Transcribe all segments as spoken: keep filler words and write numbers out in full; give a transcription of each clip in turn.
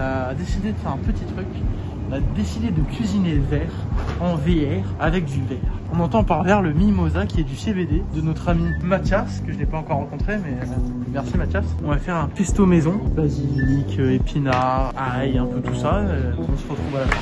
a décidé de faire un petit truc. On a décidé de cuisiner le verre en V R avec du verre. On entend par verre le mimosa qui est du C B D de notre ami Mathias, que je n'ai pas encore rencontré, mais euh, merci Mathias. On va faire un pesto maison, basilic, euh, épinards, ail, un peu tout ça. Euh, on se retrouve à la fin.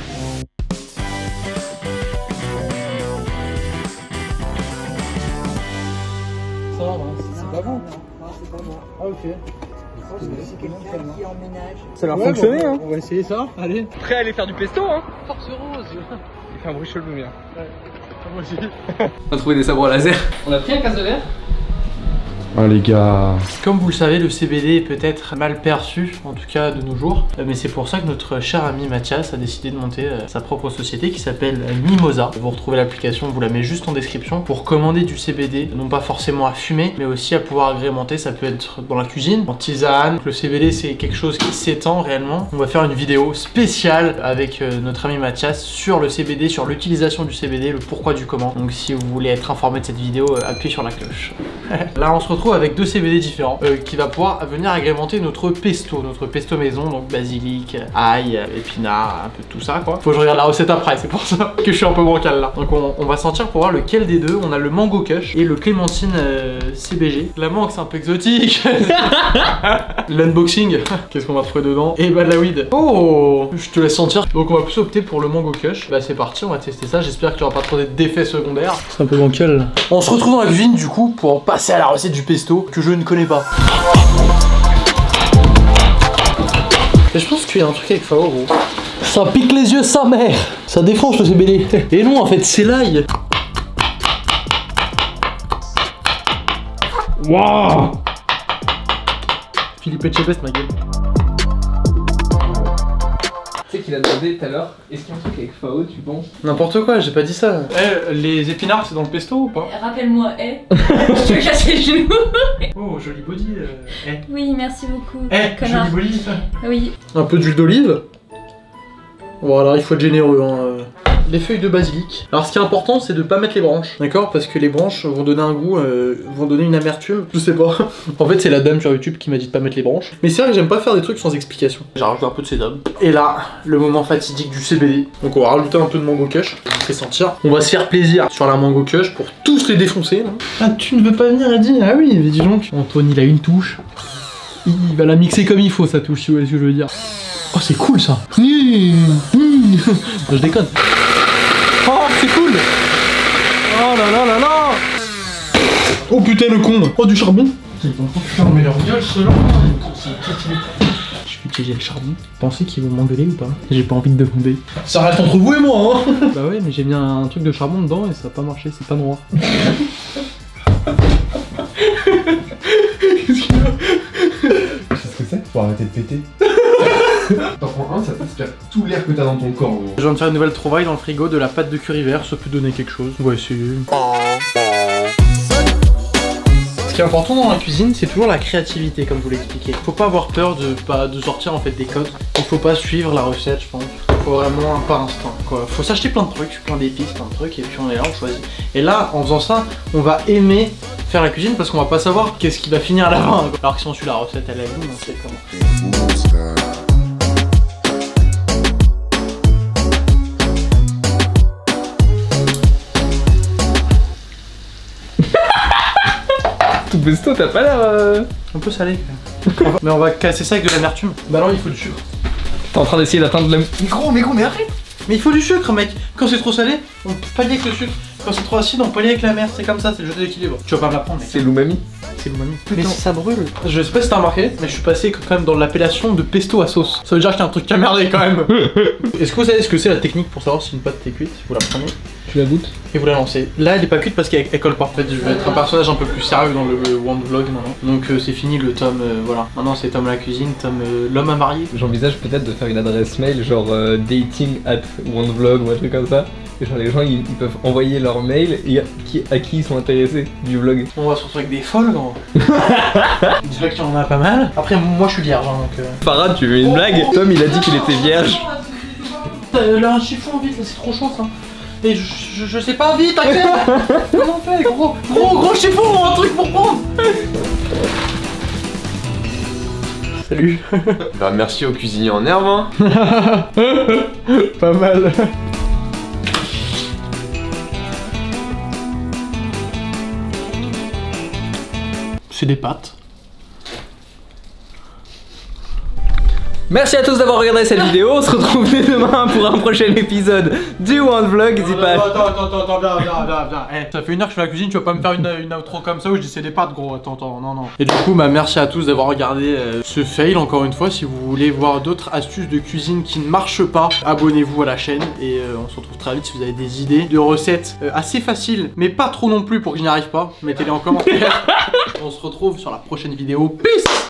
Ça va, c'est pas bon. Non, c'est pas bon. Ah ok. C'est quelqu'un qui emménage. Ça va ouais, fonctionner bon, hein. On va essayer ça, allez. Prêt à aller faire du pesto hein. Force rose. Il fait un bruit chelou bien. Ouais, moi aussi. On a trouvé des sabres laser. On a pris un casse de verre. Ah les gars. Comme vous le savez, le C B D est peut-être mal perçu, en tout cas de nos jours. Mais c'est pour ça que notre cher ami Mathias a décidé de monter sa propre société qui s'appelle Mimosa. Vous retrouvez l'application, on vous la met juste en description pour commander du C B D, non pas forcément à fumer, mais aussi à pouvoir agrémenter. Ça peut être dans la cuisine, en tisane. Le C B D c'est quelque chose qui s'étend réellement. On va faire une vidéo spéciale avec notre ami Mathias sur le C B D, sur l'utilisation du C B D, le pourquoi du comment. Donc si vous voulez être informé de cette vidéo, appuyez sur la cloche. Là on se retrouve avec deux C B D différents euh, qui va pouvoir venir agrémenter notre pesto, notre pesto maison, donc basilic, ail, épinards, un peu de tout ça quoi. Faut que je regarde la recette après, c'est pour ça que je suis un peu bancal là. Donc on, on va sentir pour voir lequel des deux. On a le mango kush et le clémentine euh, C B G. La mangue c'est un peu exotique. L'unboxing, qu'est-ce qu'on va trouver dedans? Et bah de la weed. Oh, je te laisse sentir. Donc on va plus opter pour le mango kush. Bah c'est parti, on va tester ça. J'espère qu'il n'y aura pas trop d'effets secondaires. C'est un peu bancal. On se retrouve dans la cuisine du coup pour passer à la recette du pesto que je ne connais pas. Et je pense qu'il y a un truc avec Fao gros. Ça pique les yeux sa mère. Ça défonce le C B D. Et non en fait c'est l'ail. Waouh. Philippe Etchebest ma gueule. Tu sais qu'il a demandé tout à l'heure, est-ce qu'il y a un truc avec Fao, tu penses? N'importe quoi, j'ai pas dit ça. Eh, les épinards c'est dans le pesto ou pas? Rappelle-moi, eh. Je te casse les genoux. Oh, joli body. Euh, eh. Oui, merci beaucoup. Eh, Connard. joli body. Oui. Un peu d'huile d'olive. Voilà, il faut être généreux. Hein. Les feuilles de basilic. Alors ce qui est important c'est de pas mettre les branches, d'accord? Parce que les branches vont donner un goût, euh, vont donner une amertume. Je sais pas. En fait c'est la dame sur YouTube qui m'a dit de pas mettre les branches. Mais c'est vrai que j'aime pas faire des trucs sans explication. J'ai rajouté un peu de sédum. Et là, le moment fatidique du C B D. Donc on va rajouter un peu de mango kush. Je vous fais sentir. On va se faire plaisir sur la mango kush pour tous les défoncer. Là. Ah tu ne veux pas venir Eddie? Ah oui, mais dis donc. Antoine il a une touche. Il va la mixer comme il faut sa touche, si vous voyez ce que je veux dire. Oh c'est cool ça. Mmh, mmh. Je déconne. Oh c'est cool. Oh là là là là. Oh putain le con. Oh du charbon. Ils vont fermer leur gueule ceux-là. Je vais utiliser le charbon. Pensez qu'ils vont m'engueuler ou pas? J'ai pas envie de demander. Ça reste entre vous et moi hein. Bah ouais mais j'ai mis un truc de charbon dedans et ça a pas marché, c'est pas noir. Qu'est-ce qu'il y a? Tu sais ce que c'est? Faut arrêter de péter. T'en prends un, ça t'aspire tout l'air que t'as dans ton corps gros. Je viens de faire une nouvelle trouvaille dans le frigo de la pâte de curry vert, ça peut donner quelque chose. On va essayer. Ce qui est important dans la cuisine, c'est toujours la créativité, comme je vous l'ai expliqué. Faut pas avoir peur de, pas, de sortir en fait des codes. Il faut pas suivre la recette, je pense. Faut vraiment un par instinct, quoi. Faut s'acheter plein de trucs, plein d'épices, plein de trucs, et puis on est là, on choisit. Et là, en faisant ça, on va aimer faire la cuisine parce qu'on va pas savoir qu'est-ce qui va finir à la fin. Quoi. Alors que si on suit la recette à la ligne, on sait comment. Tout pesto, t'as pas l'air. Euh... Un peu salé. Mais on va casser ça avec de l'amertume. Bah alors il faut du sucre. T'es en train d'essayer d'atteindre le. Mais gros, mais gros, mais arrête. Mais il faut du sucre mec. Quand c'est trop salé, on pallie avec le sucre. Quand c'est trop acide, on pallie avec la mer. C'est comme ça, c'est le jeu d'équilibre. Tu vas pas me l'apprendre mec. C'est l'umami. C'est l'umami. Mais ça brûle. Je sais pas si t'as remarqué, mais je suis passé quand même dans l'appellation de pesto à sauce. Ça veut dire qu'il y a un truc qui a merdé quand même. Est-ce que vous savez ce que c'est la technique pour savoir si une pâte est cuite? Vous la prenez. Tu la goûtes et vous la lancez. Là elle est pas cuite parce qu'elle colle pas. En fait je vais être un personnage un peu plus sérieux dans le, le One Vlog maintenant. Donc euh, c'est fini le tome, euh, voilà. Maintenant c'est Tom la cuisine, Tom euh, l'homme à marier. J'envisage peut-être de faire une adresse mail genre euh, dating at one vlog ou un truc comme ça. Et genre les gens ils, ils peuvent envoyer leur mail et à qui, à qui ils sont intéressés du vlog. On va se retrouver avec des folles gros. Dis-toi qu'il y en a pas mal. Après moi je suis vierge hein, donc... Euh... Farad tu veux une oh, blague? oh, Tom il a dit qu'il était vierge. Euh, là un chiffon vite là c'est trop chaud ça. Et je, je, je sais pas vite, t'inquiète. Comment on fait gros, gros, gros chiffon, un truc pour prendre. Salut. Bah merci au cuisinier en herbe hein. Pas mal. C'est des pâtes. Merci à tous d'avoir regardé cette vidéo. On se retrouve dès demain pour un prochain épisode du One Vlog. N'hésitez pas. Attends, attends, attends, attends, viens, viens, viens, viens. Hey, ça fait une heure que je fais la cuisine, tu vas pas me faire une, une outro comme ça où je dis c'est des pâtes, gros. Attends, attends, non, non. Et du coup, bah merci à tous d'avoir regardé euh, ce fail encore une fois. Si vous voulez voir d'autres astuces de cuisine qui ne marchent pas, abonnez-vous à la chaîne et euh, on se retrouve très vite. Si vous avez des idées de recettes euh, assez faciles, mais pas trop non plus pour que je n'y arrive pas, mettez-les en commentaire. On se retrouve sur la prochaine vidéo. Peace.